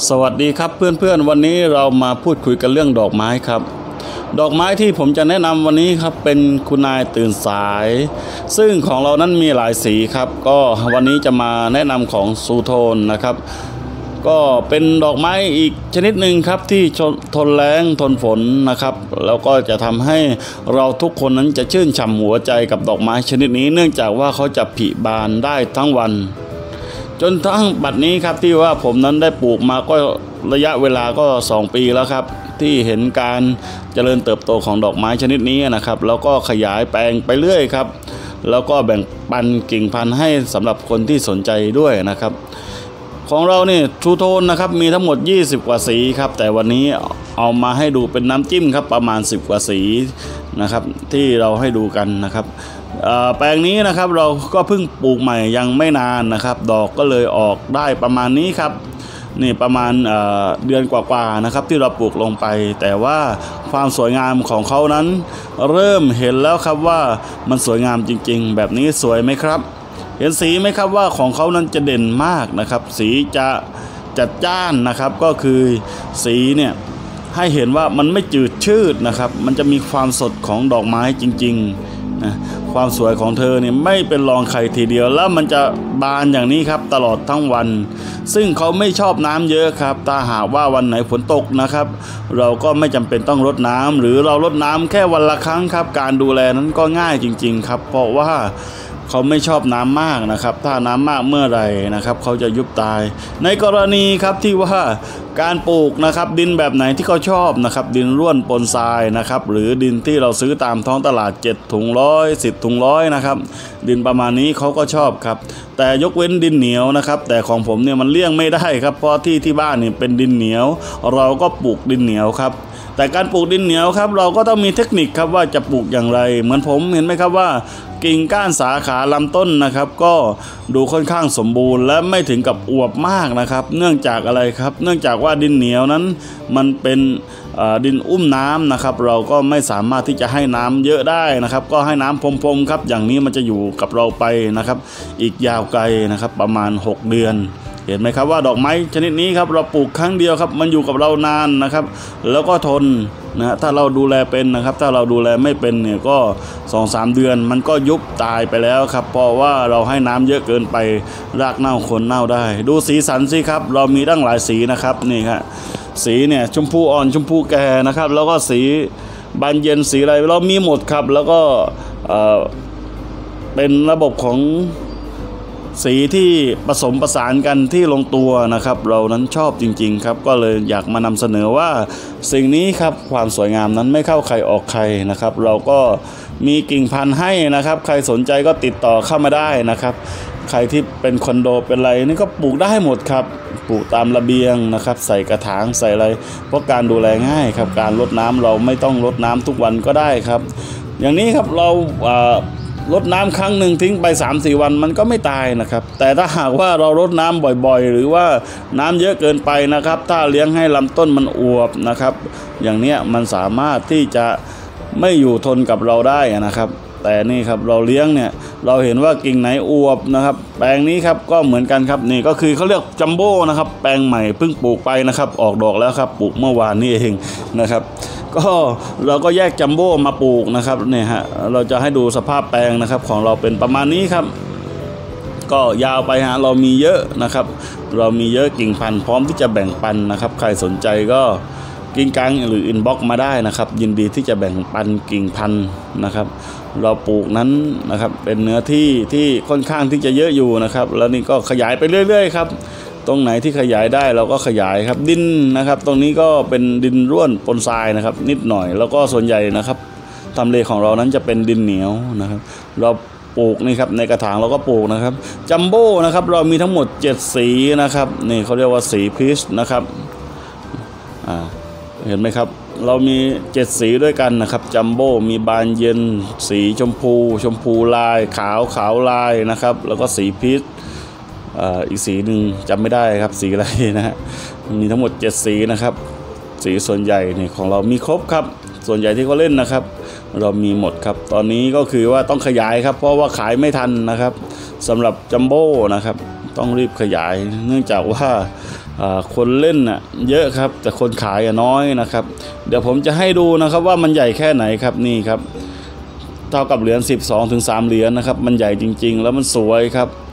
สวัสดีครับเพื่อนๆวันนี้เรามาพูดคุยกันเรื่องดอกไม้ครับดอกไม้ที่ผมจะแนะนำวันนี้ครับเป็นคุณนายตื่นสายซึ่งของเรานั้นมีหลายสีครับก็วันนี้จะมาแนะนำของซูโทนนะครับก็เป็นดอกไม้อีกชนิดหนึ่งครับที่ทนแล้งทนฝนนะครับแล้วก็จะทำให้เราทุกคนนั้นจะชื่นฉ่ำหัวใจกับดอกไม้ชนิดนี้เนื่องจากว่าเขาจะผลิบานได้ทั้งวันจนทั้งบัดนี้ครับที่ว่าผมนั้นได้ปลูกมาก็ระยะเวลาก็2 ปีแล้วครับที่เห็นการเจริญเติบโตของดอกไม้ชนิดนี้นะครับแล้วก็ขยายแปลงไปเรื่อยครับแล้วก็แบ่งปันกิ่งพันธุ์ให้สำหรับคนที่สนใจด้วยนะครับของเราเนี่ยทูโทนนะครับมีทั้งหมด20 กว่าสีครับแต่วันนี้เอามาให้ดูเป็นน้ำจิ้มครับประมาณ10 กว่าสีนะครับที่เราให้ดูกันนะครับแปลงนี้นะครับเราก็เพิ่งปลูกใหม่ยังไม่นานนะครับดอกก็เลยออกได้ประมาณนี้ครับนี่ประมาณเดือนกว่าๆนะครับที่เราปลูกลงไปแต่ว่าความสวยงามของเขานั้นเริ่มเห็นแล้วครับว่ามันสวยงามจริงๆแบบนี้สวยไหมครับเห็นสีไหมครับว่าของเขานั้นจะเด่นมากนะครับสีจะจัดจ้านนะครับก็คือสีเนี่ยให้เห็นว่ามันไม่จืดชืดนะครับมันจะมีความสดของดอกไม้จริงๆนะความสวยของเธอเนี่ยไม่เป็นรองใครทีเดียวแล้วมันจะบานอย่างนี้ครับตลอดทั้งวันซึ่งเขาไม่ชอบน้ำเยอะครับถ้าหากว่าวันไหนฝนตกนะครับเราก็ไม่จำเป็นต้องรดน้ำหรือเรารดน้ำแค่วันละครั้งครับการดูแลนั้นก็ง่ายจริงๆครับเพราะว่าเขาไม่ชอบน้ำมากนะครับถ้าน้ำมากเมื่อไหร่นะครับเขาจะยุบตายในกรณีครับที่ว่าการปลูกนะครับดินแบบไหนที่เขาชอบนะครับดินร่วนปนทรายนะครับหรือดินที่เราซื้อตามท้องตลาด7 ถุง 100 10 ถุง 100นะครับดินประมาณนี้เขาก็ชอบครับแต่ยกเว้นดินเหนียวนะครับแต่ของผมเนี่ยมันเลี่ยงไม่ได้ครับเพราะที่บ้านเนี่ยเป็นดินเหนียวเราก็ปลูกดินเหนียวครับแต่การปลูกดินเหนียวครับเราก็ต้องมีเทคนิคครับว่าจะปลูกอย่างไรเหมือนผมเห็นไหมครับว่ากิ่งก้านสาขาลำต้นนะครับก็ดูค่อนข้างสมบูรณ์และไม่ถึงกับอวบมากนะครับเนื่องจากอะไรครับเนื่องจากว่าดินเหนียวนั้นมันเป็นดินอุ้มน้ำนะครับเราก็ไม่สามารถที่จะให้น้ำเยอะได้นะครับก็ให้น้ำพรมๆครับอย่างนี้มันจะอยู่กับเราไปนะครับอีกยาวไกลนะครับประมาณ6 เดือนเห็นไหมครับว่าดอกไม้ชนิดนี้ครับเราปลูกครั้งเดียวครับมันอยู่กับเรานานนะครับแล้วก็ทนนะถ้าเราดูแลเป็นนะครับถ้าเราดูแลไม่เป็นเนี่ยก็ 2-3 เดือนมันก็ยุบตายไปแล้วครับเพราะว่าเราให้น้ำเยอะเกินไปรากเน่าคนเน่าได้ดูสีสันสิครับเรามีตั้งหลายสีนะครับนี่ครับสีเนี่ยชมพูอ่อนชมพูแก่นะครับแล้วก็สีบานเย็นสีอะไรเรามีหมดครับแล้วก็เป็นระบบของสีที่ผสมประสานกันที่ลงตัวนะครับเรานั้นชอบจริงๆครับก็เลยอยากมานำเสนอว่าสิ่งนี้ครับความสวยงามนั้นไม่เข้าใครออกใครนะครับเราก็มีกิ่งพันธุ์ให้นะครับใครสนใจก็ติดต่อเข้ามาได้นะครับใครที่เป็นคอนโดเป็นอะไรนี่ก็ปลูกได้หมดครับปลูกตามระเบียงนะครับใส่กระถางใส่อะไรเพราะการดูแลง่ายครับการรดน้ำเราไม่ต้องรดน้ำทุกวันก็ได้ครับอย่างนี้ครับเรารดน้ำครั้งหนึ่งทิ้งไป 3-4 วันมันก็ไม่ตายนะครับแต่ถ้าหากว่าเรารดน้ำบ่อยๆหรือว่าน้ำเยอะเกินไปนะครับถ้าเลี้ยงให้ลำต้นมันอวบนะครับอย่างเนี้ยมันสามารถที่จะไม่อยู่ทนกับเราได้นะครับแต่นี่ครับเราเลี้ยงเนี่ยเราเห็นว่ากิ่งไหนอวบนะครับแปลงนี้ครับก็เหมือนกันครับนี่ก็คือเขาเรียกจัมโบ้นะครับแปลงใหม่เพิ่งปลูกไปนะครับออกดอกแล้วครับปลูกเมื่อวานนี้เองนะครับก็เราก็แยกจัมโบ้มาปลูกนะครับเนี่ยฮะเราจะให้ดูสภาพแปลงนะครับของเราเป็นประมาณนี้ครับก็ยาวไปฮะเรามีเยอะนะครับเรามีเยอะกิ่งพันธุ์พร้อมที่จะแบ่งปันนะครับใครสนใจก็กิ่งกังหรืออินบ็อกซ์มาได้นะครับยินดีที่จะแบ่งปันกิ่งพันธุ์นะครับเราปลูกนั้นนะครับเป็นเนื้อที่ค่อนข้างที่จะเยอะอยู่นะครับแล้วนี่ก็ขยายไปเรื่อยๆครับตรงไหนที่ขยายได้เราก็ขยายครับดินนะครับตรงนี้ก็เป็นดินร่วนปนทรายนะครับนิดหน่อยแล้วก็ส่วนใหญ่นะครับทำเลของเรานั้นจะเป็นดินเหนียวนะครับเราปลูกนี่ครับในกระถางเราก็ปลูกนะครับจัมโบ้นะครับเรามีทั้งหมด7 สีนะครับนี่เขาเรียกว่าสีพีชนะครับเห็นไหมครับเรามี7 สีด้วยกันนะครับจัมโบ้มีบานเย็นสีชมพูลายขาวลายนะครับแล้วก็สีพีชอีกสีหนึ่งจำไม่ได้ครับสีอะไรนะฮะมีทั้งหมด7 สีนะครับสีส่วนใหญ่นี่ของเรามีครบครับส่วนใหญ่ที่เขาเล่นนะครับเรามีหมดครับตอนนี้ก็คือว่าต้องขยายครับเพราะว่าขายไม่ทันนะครับสำหรับจัมโบ้นะครับต้องรีบขยายเนื่องจากว่าคนเล่นน่ะเยอะครับแต่คนขายน้อยนะครับเดี๋ยวผมจะให้ดูนะครับว่ามันใหญ่แค่ไหนครับนี่ครับเท่ากับเหรียญ12 ถึง 3 เหรียญนะครับมันใหญ่จริงๆแล้วมันสวยครับ